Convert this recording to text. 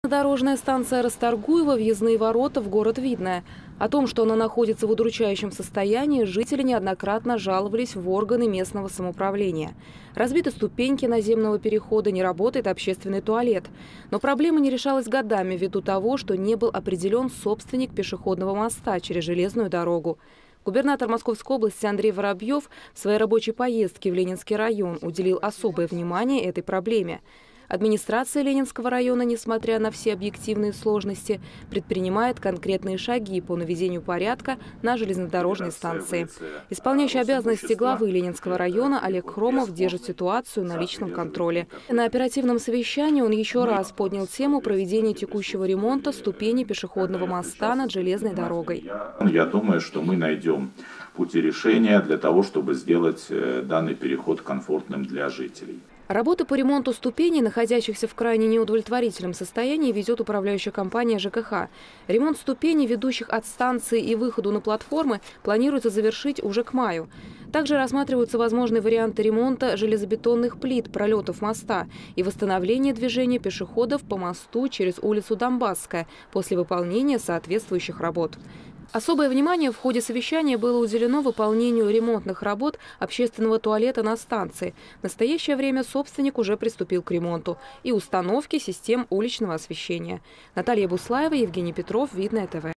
Дорожная станция Расторгуево, въездные ворота в город Видное. О том, что она находится в удручающем состоянии, жители неоднократно жаловались в органы местного самоуправления. Разбиты ступеньки наземного перехода, не работает общественный туалет. Но проблема не решалась годами ввиду того, что не был определен собственник пешеходного моста через железную дорогу. Губернатор Московской области Андрей Воробьев в своей рабочей поездке в Ленинский район уделил особое внимание этой проблеме. Администрация Ленинского района, несмотря на все объективные сложности, предпринимает конкретные шаги по наведению порядка на железнодорожной станции. Исполняющий обязанности главы Ленинского района Олег Хромов держит ситуацию на личном контроле. На оперативном совещании он еще раз поднял тему проведения текущего ремонта ступени пешеходного моста над железной дорогой. Я думаю, что мы найдем пути решения для того, чтобы сделать данный переход комфортным для жителей. Работы по ремонту ступеней, находящихся в крайне неудовлетворительном состоянии, ведет управляющая компания ЖКХ. Ремонт ступеней, ведущих от станции и выходу на платформы, планируется завершить уже к маю. Также рассматриваются возможные варианты ремонта железобетонных плит пролетов моста и восстановления движения пешеходов по мосту через улицу Донбасская после выполнения соответствующих работ. Особое внимание в ходе совещания было уделено выполнению ремонтных работ общественного туалета на станции. В настоящее время собственник уже приступил к ремонту и установке систем уличного освещения. Наталья Буслаева, Евгений Петров, Видное ТВ.